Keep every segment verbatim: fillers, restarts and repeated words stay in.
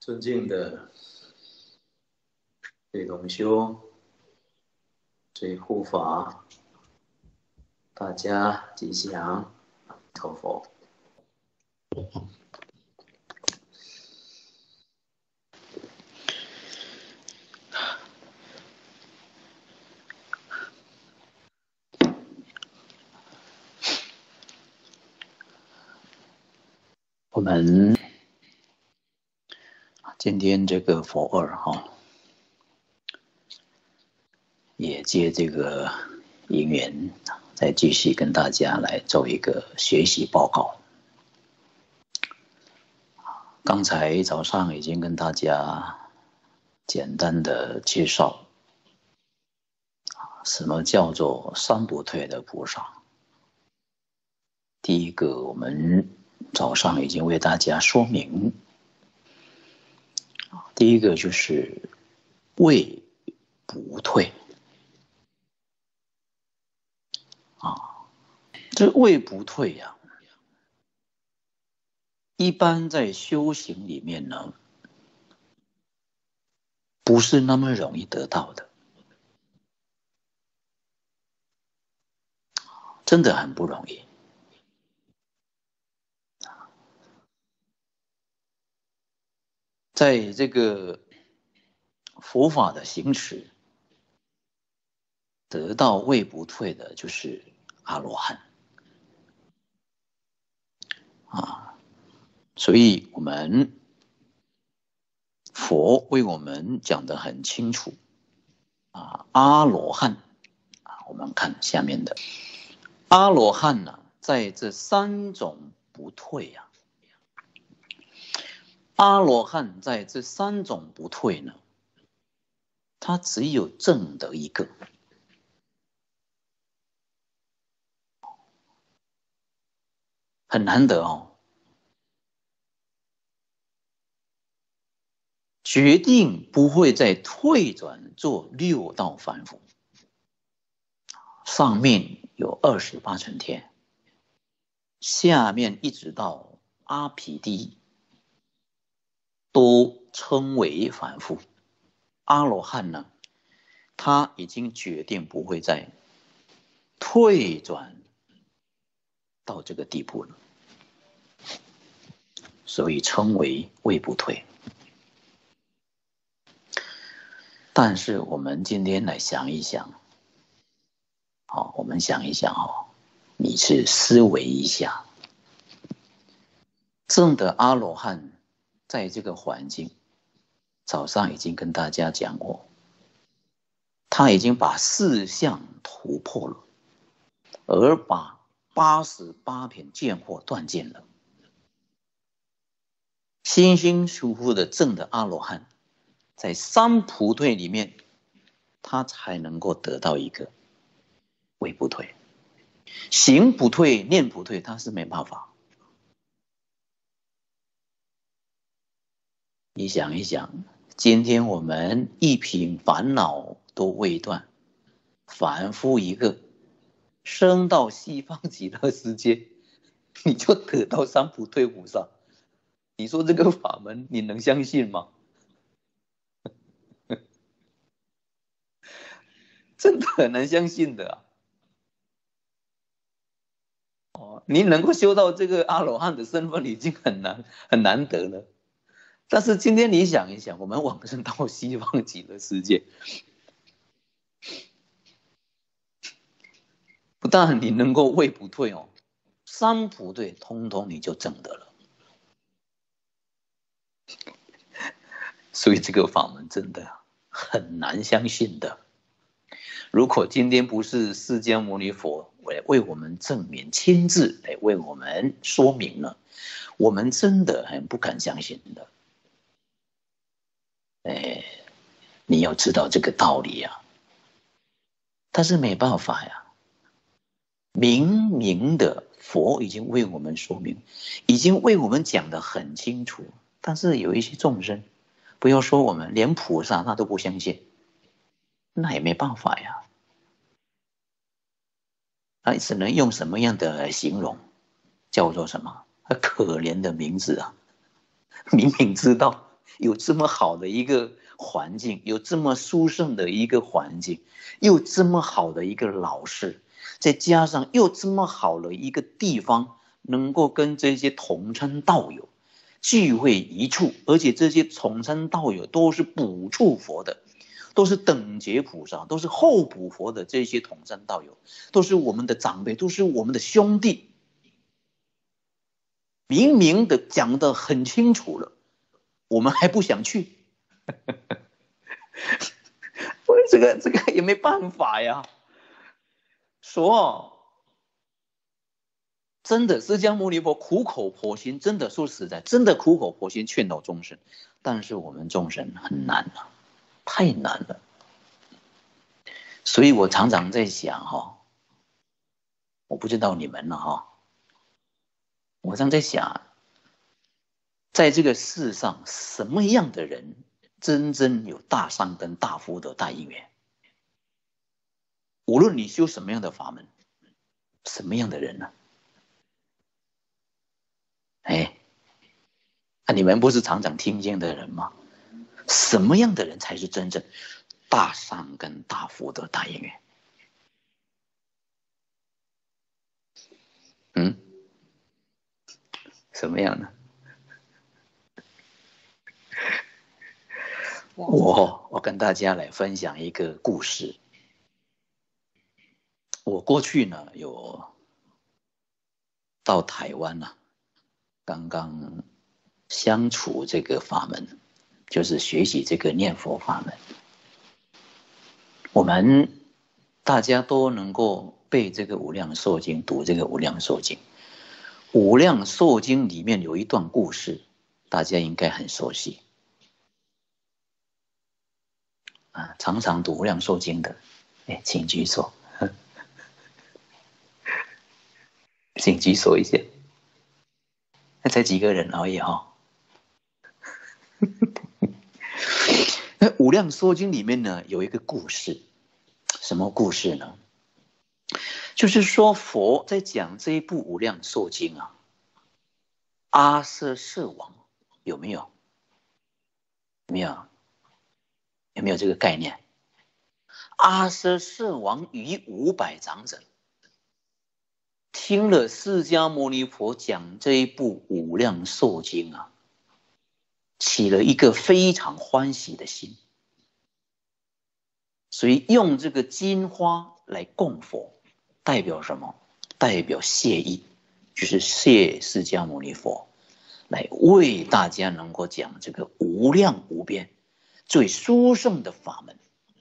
尊敬的最同修、最护法，大家吉祥，阿弥陀佛。我们今天这个佛二哈，也借这个因缘，再继续跟大家来做一个学习报告。刚才早上已经跟大家简单的介绍，什么叫做三不退的菩萨。第一个，我们早上已经为大家说明，第一个就是位不退啊，这位不退呀、啊，一般在修行里面呢，不是那么容易得到的，真的很不容易。在这个佛法的行持，得到位不退的就是阿罗汉啊，所以我们佛为我们讲得很清楚啊，阿罗汉啊，我们看下面的阿罗汉呢、啊，在这三种不退啊，阿罗汉在这三种不退呢，他只有证得一个，很难得哦。决定不会再退转做六道凡夫，上面有二十八层天，下面一直到阿毗地都称为凡夫。阿罗汉呢，他已经决定不会再退转到这个地步了，所以称为位不退。但是我们今天来想一想，好，我们想一想哦，你去思维一下，证的阿罗汉在这个环境，早上已经跟大家讲过，他已经把四相突破了，而把八十八品见惑断尽了。心心疏忽的证的阿罗汉，在三不退里面，他才能够得到一个位不退。行不退、念不退，他是没办法。你想一想，今天我们一品烦恼都未断，凡夫一个，升到西方极乐世界，你就得到三不退菩萨。你说这个法门你能相信吗？真的很难相信的啊！哦，你能够修到这个阿罗汉的身份已经很难很难得了。但是今天你想一想，我们往生到西方极乐世界，不但你能够位不退哦，三不退通通你就证得了。所以这个法门真的很难相信的。如果今天不是释迦牟尼佛为为我们证明，亲自来为我们说明了，我们真的很不敢相信的。哎，你要知道这个道理啊，但是没办法呀。明明的佛已经为我们说明，已经为我们讲得很清楚，但是有一些众生，不要说我们，连菩萨他都不相信，那也没办法呀。那只能用什么样的形容？叫做什么？可怜的名字啊！明明知道有这么好的一个环境，有这么殊胜的一个环境，又这么好的一个老师，再加上又这么好的一个地方，能够跟这些同参道友聚会一处，而且这些同参道友都是补处佛的，都是等觉菩萨，都是后补佛的，这些同参道友都是我们的长辈，都是我们的兄弟，明明的讲得很清楚了，我们还不想去。我这个这个也没办法呀。说真的，释迦牟尼佛苦口婆心，真的说实在，真的苦口婆心劝导众生，但是我们众生很难了，太难了。所以我常常在想哈，我不知道你们了哈，我常在想，在这个世上什么样的人真正有大善根、大福德、大因缘？无论你修什么样的法门，什么样的人呢？哎，啊，你们不是常常听见的人吗？什么样的人才是真正大善根、大福德、大因缘？嗯，什么样呢？我我跟大家来分享一个故事。我过去呢有到台湾呢、啊，刚刚相处这个法门，就是学习这个念佛法门。我们大家都能够背这个无量寿经，读这个无量寿经。无量寿经里面有一段故事，大家应该很熟悉啊。常常读无量寿经的，哎，请举手，请举手一下。那才几个人而已哈。那无量寿经里面呢有一个故事，什么故事呢？就是说佛在讲这一部无量寿经啊，阿阇世王有没有？有没有？有没有这个概念？阿阇世王与五百长者听了释迦牟尼佛讲这一部无量寿经啊，起了一个非常欢喜的心，所以用这个金花来供佛，代表什么？代表谢意，就是谢释迦牟尼佛来为大家能够讲这个无量无边最殊胜的法门。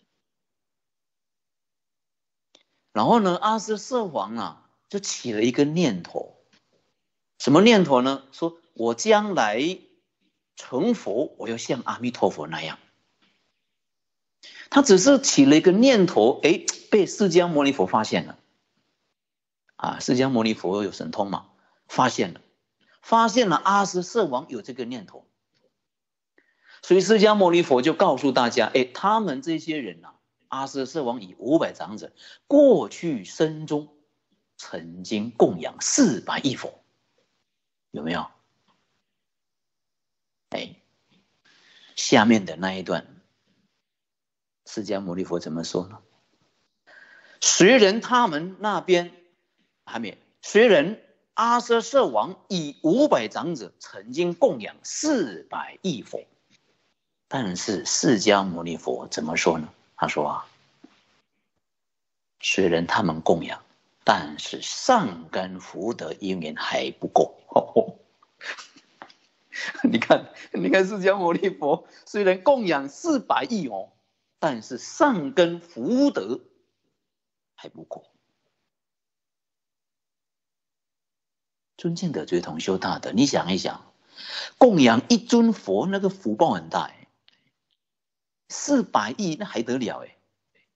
然后呢，阿阇世王啊就起了一个念头，什么念头呢？说我将来成佛，我要像阿弥陀佛那样。他只是起了一个念头，哎，被释迦牟尼佛发现了。啊，释迦牟尼佛有神通嘛，发现了，发现了阿阇世王有这个念头，所以释迦牟尼佛就告诉大家，哎，他们这些人啊，阿阇世王以五百长者过去生中曾经供养四百亿佛，有没有？哎，下面的那一段，释迦牟尼佛怎么说呢？虽然他们那边还没，虽然阿阇世王以五百长者曾经供养四百亿佛，但是释迦牟尼佛怎么说呢？他说啊，虽然他们供养，但是善根福德因缘还不够。哦，你看，你看释迦牟尼佛虽然供养四百亿哦，但是善根福德还不够。尊敬的最同修大德，你想一想，供养一尊佛那个福报很大哎，四百亿那还得了哎？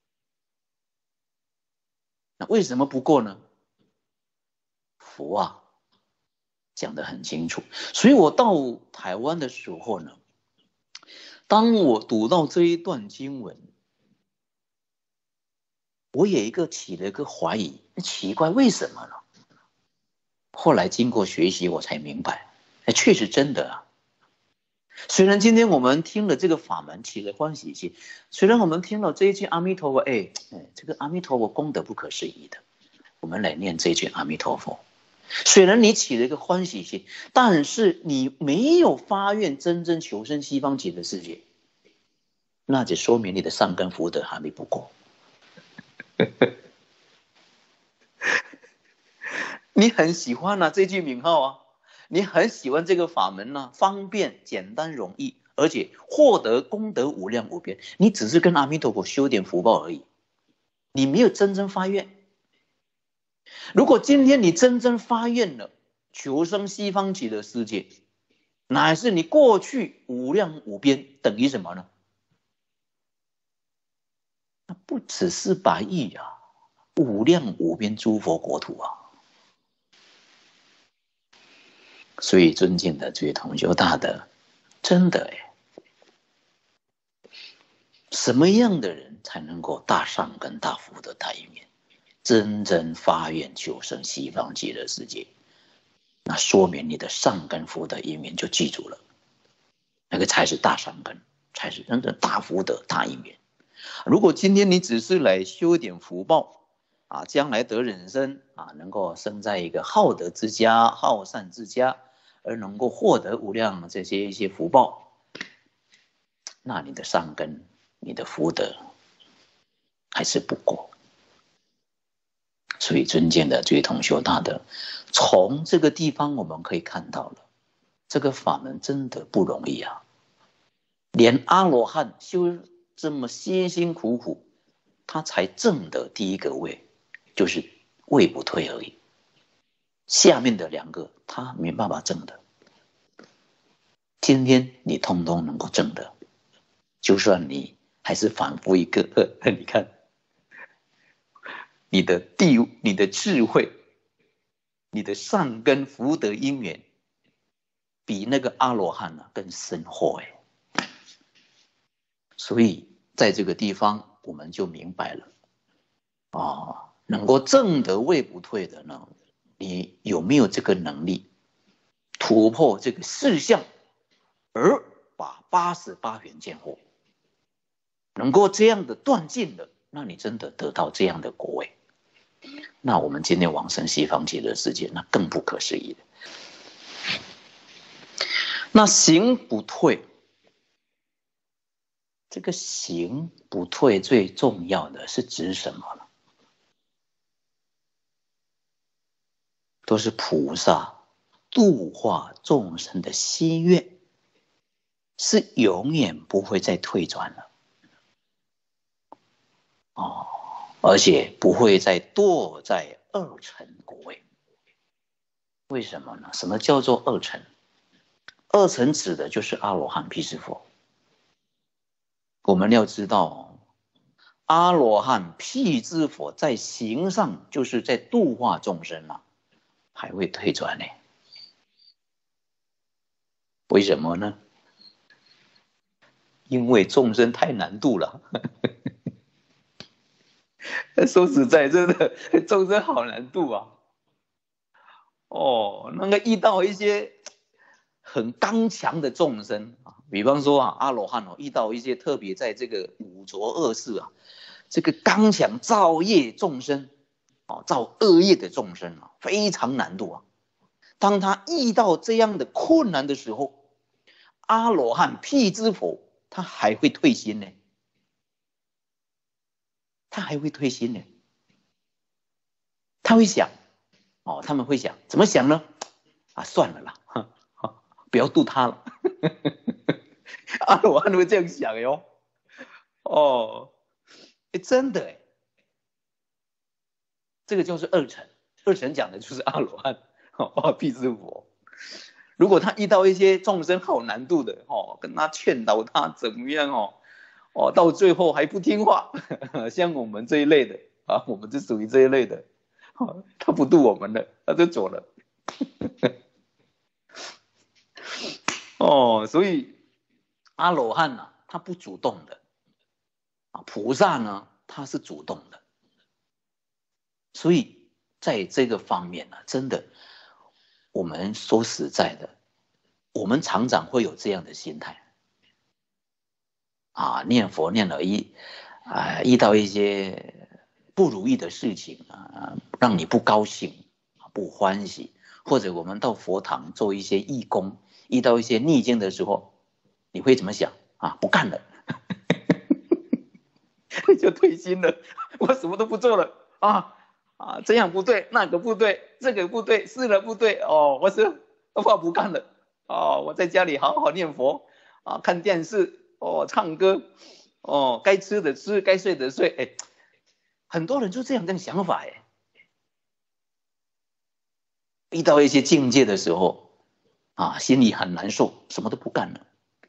那为什么不够呢？佛啊讲得很清楚，所以我到台湾的时候呢，当我读到这一段经文，我有一个起了一个怀疑，奇怪为什么呢？后来经过学习我才明白，哎，确实真的啊。 虽然今天我们听了这个法门起了欢喜心，虽然我们听了这一句阿弥陀佛，哎哎，这个阿弥陀佛功德不可思议的，我们来念这句阿弥陀佛。虽然你起了一个欢喜心，但是你没有发愿真正求生西方极乐世界，那就说明你的善根福德还没不够。你很喜欢啊这句名号啊，你很喜欢这个法门啊，方便简单容易，而且获得功德无量无边。你只是跟阿弥陀佛修点福报而已，你没有真正发愿。如果今天你真正发愿了，求生西方极乐世界，乃是你过去无量无边，等于什么呢？那不只是百亿啊，无量无边诸佛国土啊。所以尊敬的这位同修大德，真的哎，什么样的人才能够大善根大福德大因缘，真正发愿求生西方极乐世界？那说明你的善根福德因缘就记住了，那个才是大善根，才是真正大福德大因缘。如果今天你只是来修一点福报啊，将来得人生啊，能够生在一个好德之家、好善之家，而能够获得无量这些一些福报，那你的善根、你的福德还是不够。所以尊敬的这位同修大德，从这个地方我们可以看到了，这个法门真的不容易啊！连阿罗汉修这么辛辛苦苦，他才证得第一个位，就是位不退而已。下面的两个他没办法证的，今天你通通能够证得，就算你还是反复一个，你看你的地、你的智慧、你的善根福德因缘，比那个阿罗汉啊更深厚哎。所以在这个地方我们就明白了啊、哦，能够证得位不退的呢，你有没有这个能力突破这个四相，而把八十八缘见惑，能够这样的断尽了，那你真的得到这样的果位，那我们今天往生西方极乐世界，那更不可思议了。那行不退，这个行不退最重要的是指什么呢？都是菩萨度化众生的心愿，是永远不会再退转了哦，而且不会再堕在二乘果位。为什么呢？什么叫做二乘？二乘指的就是阿罗汉、辟支佛。我们要知道，阿罗汉、辟支佛在行上就是在度化众生啊，还会退转呢？为什么呢？因为众生太难度了。说实在，真的众生好难度啊！哦，那个遇到一些很刚强的众生啊，比方说啊，阿罗汉哦，遇到一些特别在这个五浊恶世啊，这个刚强造业众生啊，造恶业的众生啊，非常难度啊。当他遇到这样的困难的时候，阿罗汉、辟支佛他还会退心呢，他还会退心呢，他会想哦，他们会想怎么想呢？啊，算了啦，不要度他了。阿罗汉会这样想哟。哦，哎，真的哎，这个就是二乘。二乘讲的就是阿罗汉、哦，辟支佛。如果他遇到一些众生好难度的，哦，跟他劝导他怎么样哦，哦，到最后还不听话，像我们这一类的啊，我们就属于这一类的，哦，他不度我们了，他就走了。哦，所以阿罗汉呢、啊，他不主动的啊，菩萨呢，他是主动的。所以在这个方面呢、啊，真的，我们说实在的， 我们常常会有这样的心态啊，念佛念了一啊，遇到一些不如意的事情啊，让你不高兴、不欢喜，或者我们到佛堂做一些义工，遇到一些逆境的时候，你会怎么想啊？不干了，你就退心了，我什么都不做了啊啊，这样不对，那个不对，这个不对，是了不对哦，我是我不干了哦，我在家里好好念佛啊，看电视哦，唱歌哦，该吃的吃，该睡的睡，哎，很多人就这样这样想法哎。遇到一些境界的时候啊，心里很难受，什么都不干了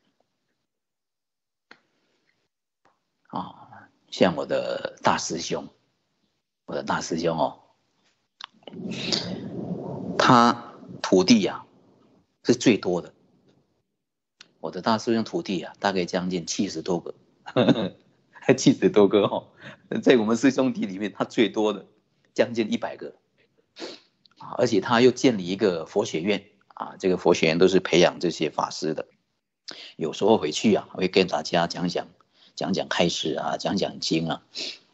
啊。像我的大师兄，我的大师兄哦，他徒弟呀、啊、是最多的。我的大师兄徒弟啊，大概将近七十多个，七十多个哦，在我们师兄弟里面，他最多的将近一百个，而且他又建立一个佛学院啊，这个佛学院都是培养这些法师的。有时候回去啊，会跟大家讲讲讲讲开示啊，讲讲经啊。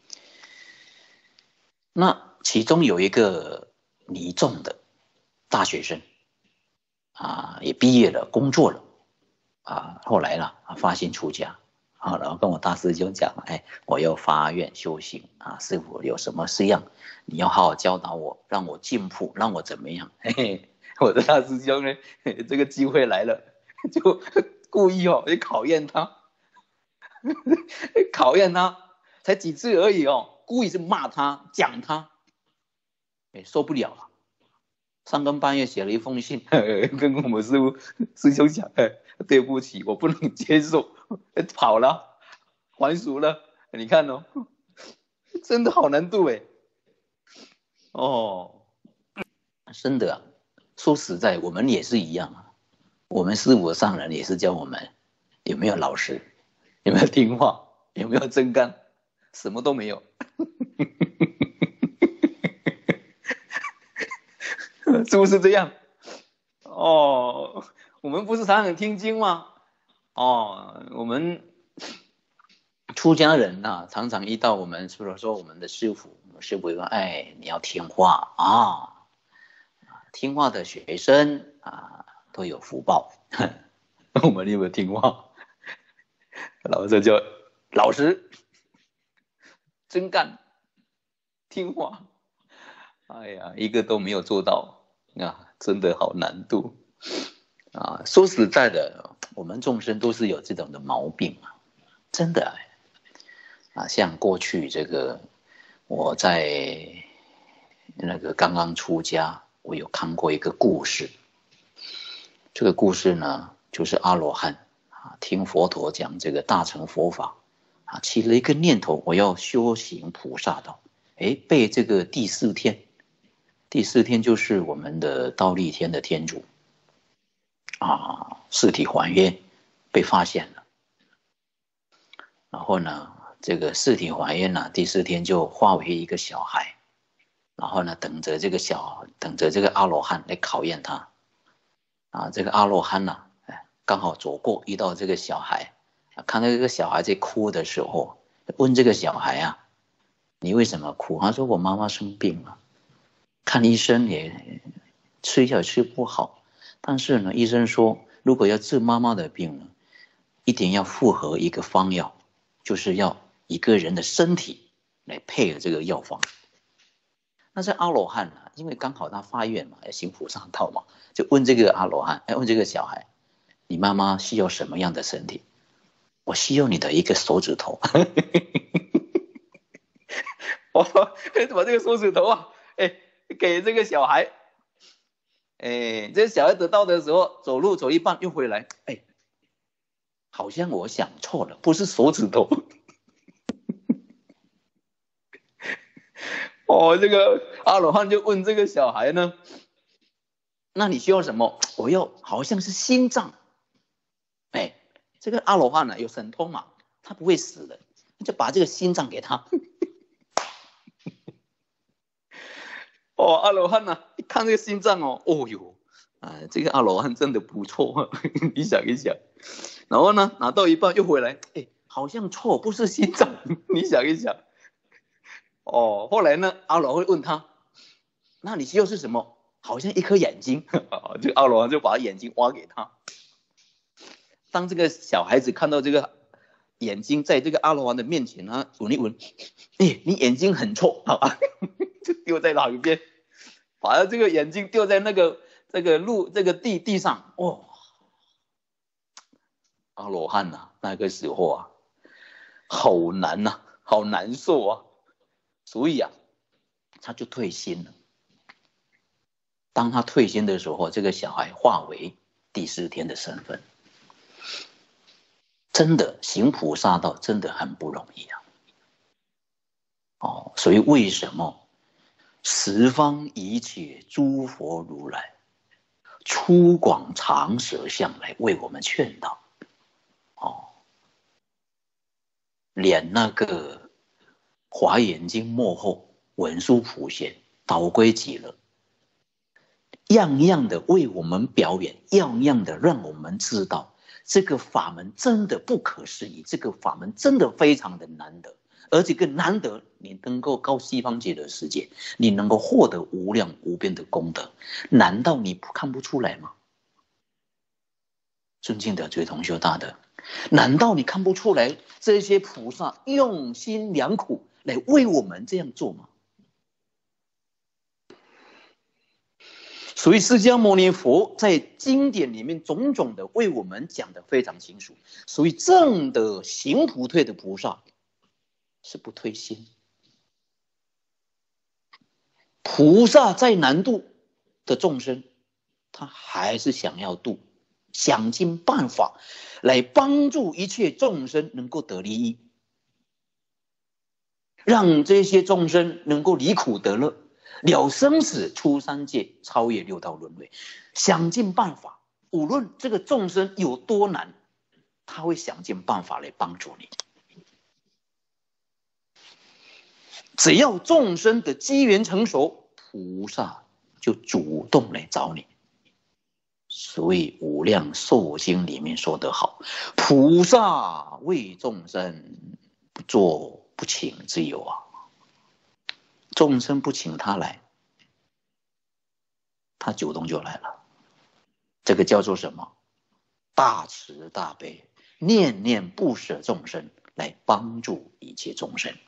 那其中有一个尼众的大学生啊，也毕业了，工作了啊，后来了发心出家啊，然后跟我大师兄讲，哎，我要发愿修行啊，师父有什么事样，你要好好教导我，让我进步，让我怎么样？嘿嘿，我的大师兄呢，这个机会来了，就故意哦，去考验他，考验他，才几次而已哦，故意是骂他，讲他，哎，受不了了。三更半夜写了一封信，跟我们师父师兄讲，对不起，我不能接受，跑了，还俗了。你看哦，真的好难度哎。哦，真的啊，说实在，我们也是一样啊。我们师父上人也是教我们有没有老实，有没有听话，有没有真干，什么都没有，是不是这样？哦，我们不是常常听经吗？哦，我们出家人呐、啊，常常遇到我们，比如说我们的师傅，师傅说：“哎，你要听话啊，听话的学生啊都有福报。”我们有没有听话？老师就老实、真干、听话。哎呀，一个都没有做到啊，真的好难度啊！说实在的，我们众生都是有这种的毛病啊，真的啊。像过去这个，我在那个刚刚出家，我有看过一个故事。这个故事呢，就是阿罗汉啊，听佛陀讲这个大乘佛法啊，起了一个念头，我要修行菩萨道。哎，被这个第四天。第四天就是我们的忉利天的天主啊，四体还原被发现了，然后呢，这个四体还原呢，第四天就化为一个小孩，然后呢，等着这个小，等着这个阿罗汉来考验他啊。这个阿罗汉呢，刚好走过遇到这个小孩，看到这个小孩在哭的时候，问这个小孩啊，你为什么哭？他说我妈妈生病了。看医生也吃药吃不好，但是呢，医生说如果要治妈妈的病呢，一定要复合一个方药，就是要一个人的身体来配合这个药方。那这阿罗汉啊，因为刚好他发愿嘛，要行菩萨道嘛，就问这个阿罗汉，哎，问这个小孩，你妈妈需要什么样的身体？我需要你的一个手指头。我把这个手指头啊，哎。给这个小孩，哎，这小孩得到的时候，走路走一半又回来，哎，好像我想错了，不是手指头。哦，这个阿罗汉就问这个小孩呢，那你需要什么？我要好像是心脏。哎，这个阿罗汉呢有神通嘛，他不会死的，就把这个心脏给他。哦，阿罗汉呢、啊、一看这个心脏哦，哦哟， 啊，这个阿罗汉真的不错，你想一想。然后呢，拿到一半又回来，哎，好像错，不是心脏，你想一想。哦，后来呢，阿罗会问他，那你需要是什么？好像一颗眼睛，这个阿罗汉就把眼睛挖给他。当这个小孩子看到这个眼睛在这个阿罗汉的面前呢，闻一闻，哎，你眼睛很臭，好吧，就丢在哪一边，把这个眼睛丢在那个这个路这个地地上，哦，阿罗汉呐、啊，那个时候啊，好难呐、啊，好难受啊，所以啊，他就退心了。当他退心的时候，这个小孩化为第四天的身份。真的行菩萨道真的很不容易啊！哦，所以为什么十方一切诸佛如来出广长舌相来为我们劝导？哦，连那个华严经幕后文殊普贤导归极乐，样样的为我们表演，样样的让我们知道。这个法门真的不可思议，这个法门真的非常的难得，而且更难得，你能够到西方极乐世界，你能够获得无量无边的功德，难道你看不出来吗？尊敬的追同修大德，难道你看不出来这些菩萨用心良苦来为我们这样做吗？所以释迦牟尼佛在经典里面种种的为我们讲得非常清楚，所以正的行不退的菩萨是不退心。菩萨再难度的众生，他还是想要度，想尽办法来帮助一切众生能够得利益，让这些众生能够离苦得乐，了生死，出三界，超越六道轮回，想尽办法，无论这个众生有多难，他会想尽办法来帮助你。只要众生的机缘成熟，菩萨就主动来找你。所以《无量寿经》里面说得好，菩萨为众生不作不请之有啊。众生不请他来，他主动就来了。这个叫做什么？大慈大悲，念念不舍众生，来帮助一切众生。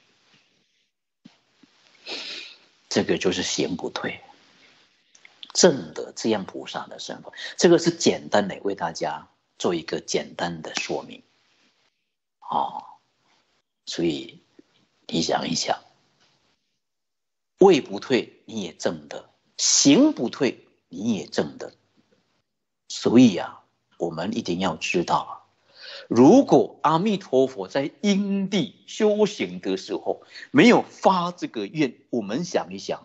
这个就是行不退，正的这样菩萨的身份。这个是简单的为大家做一个简单的说明。哦，所以你想一想，位不退你也正的，行不退你也正的。所以啊，我们一定要知道啊，如果阿弥陀佛在因地修行的时候没有发这个愿，我们想一想，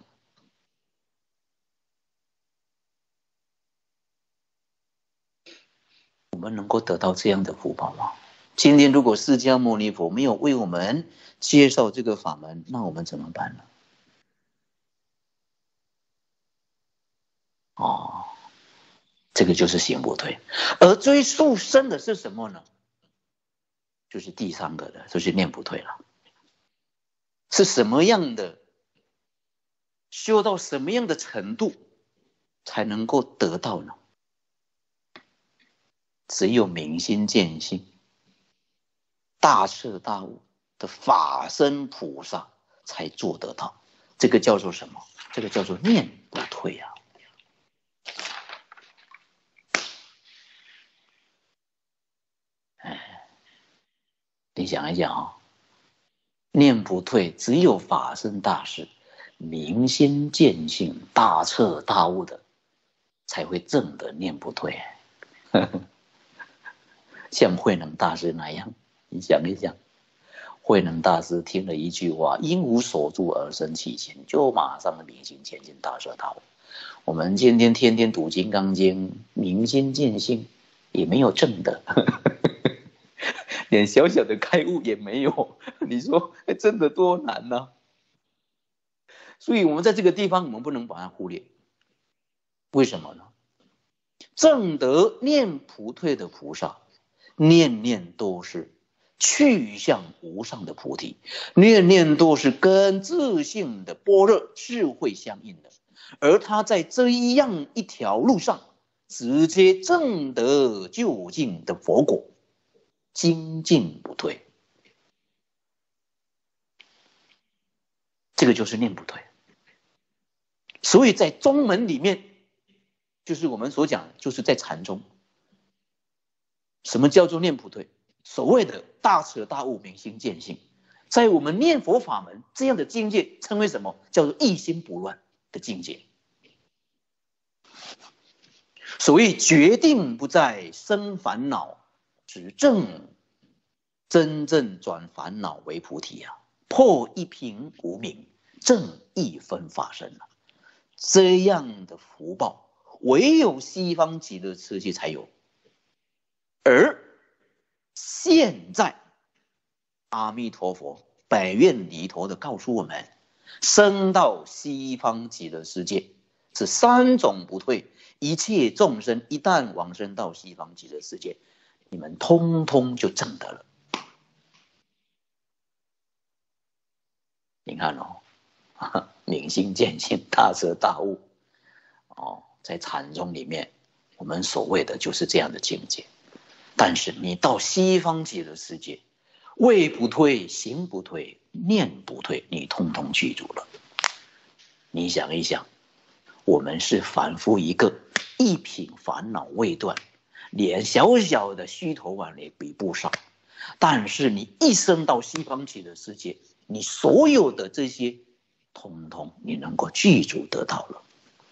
我们能够得到这样的福报吗？今天如果释迦牟尼佛没有为我们介绍这个法门，那我们怎么办呢？哦，这个就是行不退。而追溯生的是什么呢？就是第三个的，就是念不退了。是什么样的修到什么样的程度才能够得到呢？只有明心见性、大彻大悟的法身菩萨才做得到。这个叫做什么？这个叫做念不退啊！哎，你想一想啊、哦，念不退，只有法身大士、明心见性、大彻大悟的，才会证得念不退。像慧能大师那样，你想一想，慧能大师听了一句话，因无所住而生其心，就马上明心前进，大彻大悟。我们今天天天读《金刚经》，明心见性，也没有证的，连小小的开悟也没有。你说真的多难呢、啊？所以我们在这个地方，我们不能把它忽略。为什么呢？ 正得念普退的菩萨，念念都是去向无上的菩提，念念都是跟自性的般若智慧相应的，而他在这一样一条路上，直接证得究竟的佛果，精进不退。这个就是念不退。所以在宗门里面，就是我们所讲，就是在禅宗，什么叫做念不退？所谓的大彻大悟、明心见性，在我们念佛法门这样的境界，称为什么？叫做一心不乱的境界。所谓决定不再生烦恼，只正真正转烦恼为菩提啊！破一品无明，正一分法身啊！这样的福报，唯有西方极乐世界才有。而现在，阿弥陀佛百愿离陀的告诉我们，生到西方极乐世界是三种不退。一切众生一旦往生到西方极乐世界，你们通通就证得了。你看哦，明心见性，大彻大悟哦，在禅宗里面，我们所谓的就是这样的境界。但是你到西方极乐世界，位不退，行不退，念不退，你通通记住了。你想一想，我们是凡夫一个，一品烦恼未断，连小小的虚头碗也比不上。但是你一生到西方极乐世界，你所有的这些，通通你能够记住得到了。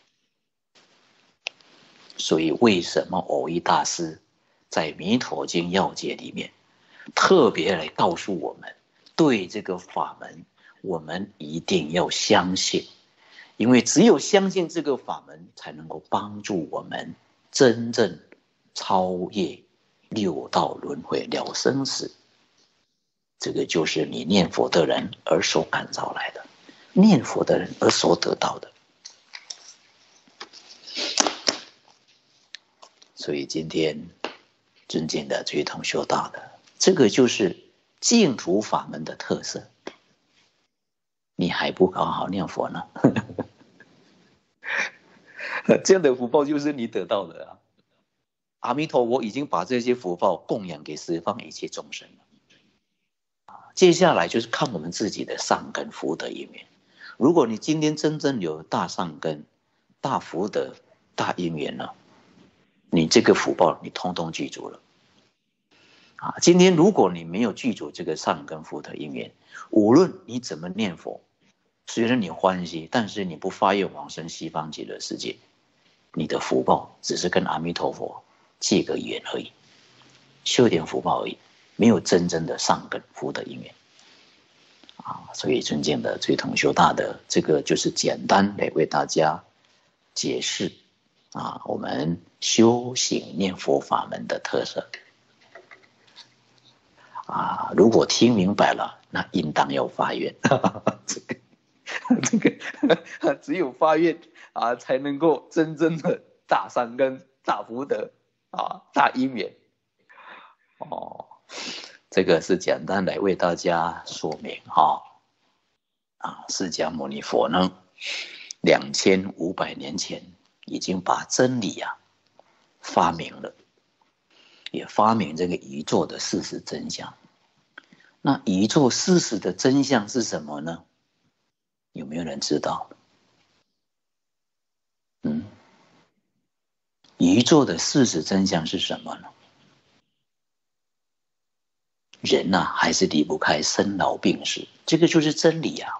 所以为什么藕益大师在《弥陀经要解》里面特别来告诉我们，对这个法门，我们一定要相信。因为只有相信这个法门，才能够帮助我们真正超越六道轮回了生死。这个就是你念佛的人而所感召来的，念佛的人而所得到的。所以今天尊敬的追同修道的，这个就是净土法门的特色。你还不好好念佛呢？这样的福报就是你得到的啊！阿弥陀佛已经把这些福报供养给十方一切众生了。接下来就是看我们自己的善根福德因缘。如果你今天真正有大善根、大福德、大因缘了，你这个福报你通通记住了。啊，今天如果你没有记住这个善根福德因缘，无论你怎么念佛，虽然你欢喜，但是你不发愿往生西方极乐世界，你的福报只是跟阿弥陀佛借个缘而已，修点福报而已，没有真正的善根福德因缘啊。所以尊敬的追同修大德，这个就是简单来为大家解释啊，我们修行念佛法门的特色啊。如果听明白了，那应当要发愿。这个这个只有发愿啊，才能够真正的大善根、大福德啊、大因缘。哦，这个是简单来为大家说明哈。啊，释迦牟尼佛呢，两千五百年前已经把真理啊发明了，也发明这个宇宙的事实真相。那宇宙事实的真相是什么呢？有没有人知道？嗯，宇宙的事实真相是什么呢？人呐、啊，还是离不开生老病死，这个就是真理啊！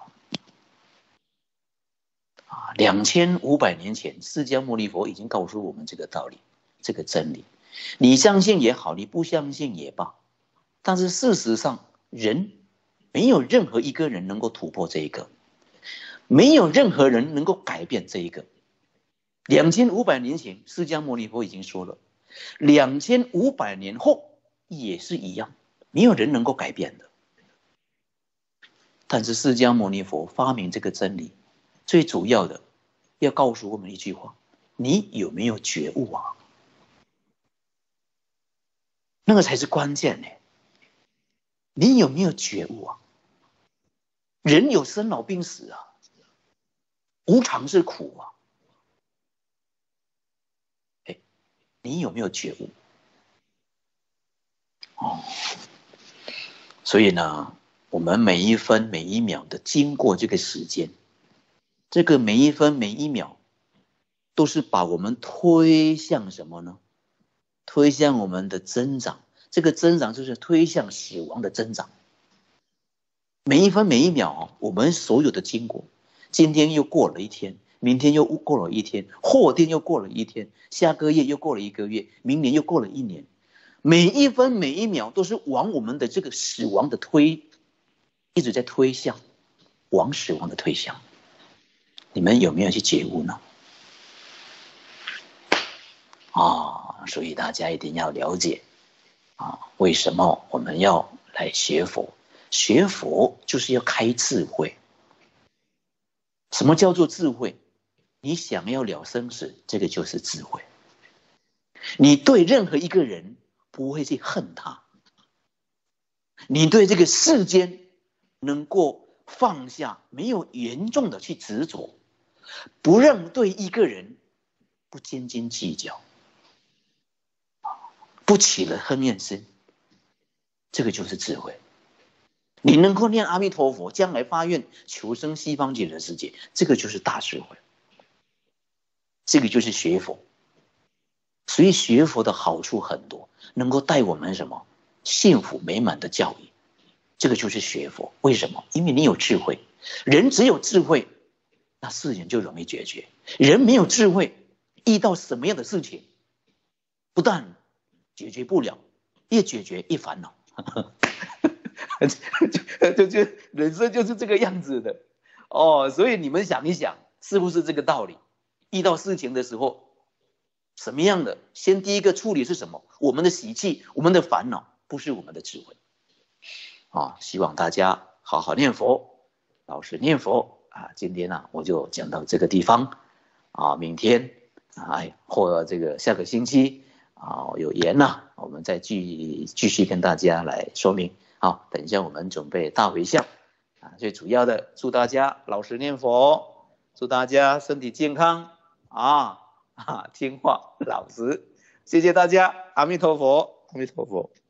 啊，两千五百年前，释迦牟尼佛已经告诉我们这个道理，这个真理。你相信也好，你不相信也罢，但是事实上，人没有任何一个人能够突破这一个。没有任何人能够改变这一个。两千五百年前，释迦牟尼佛已经说了，两千五百年后也是一样，没有人能够改变的。但是释迦牟尼佛发明这个真理，最主要的要告诉我们一句话：你有没有觉悟啊？ 那个才是关键呢。你有没有觉悟啊？人有生老病死啊，无常是苦啊。哎，你有没有觉悟？哦，所以呢，我们每一分每一秒的经过这个时间，这个每一分每一秒，都是把我们推向什么呢？推向我们的增长。这个增长就是推向死亡的增长。每一分每一秒，我们所有的经过，今天又过了一天，明天又过了一天，后天又过了一天，下个月又过了一个月，明年又过了一年。每一分每一秒都是往我们的这个死亡的推，一直在推向，往死亡的推向。你们有没有去觉悟呢？啊，所以大家一定要了解啊，为什么我们要来学佛？学佛就是要开智慧。什么叫做智慧？你想要了生死，这个就是智慧。你对任何一个人不会去恨他，你对这个世间能够放下，没有严重的去执着，不让对一个人不斤斤计较，不起了恨怨心，这个就是智慧。你能够念阿弥陀佛，将来发愿求生西方极乐世界，这个就是大智慧，这个就是学佛。所以学佛的好处很多，能够带我们什么幸福美满的教育，这个就是学佛。为什么？因为你有智慧，人只有智慧，那事情就容易解决。人没有智慧，遇到什么样的事情，不但解决不了，越解决越烦恼。就就人生就是这个样子的哦，所以你们想一想，是不是这个道理？遇到事情的时候，什么样的？先第一个处理是什么？我们的习气，我们的烦恼，不是我们的智慧。啊，希望大家好好念佛，老实念佛啊。今天呢、啊，我就讲到这个地方啊，明天啊，或这个下个星期啊，有缘呐、啊，我们再继继续跟大家来说明。好，等一下我们准备大回向啊，最主要的祝大家老实念佛，祝大家身体健康啊啊，听话老实，谢谢大家，阿弥陀佛，阿弥陀佛。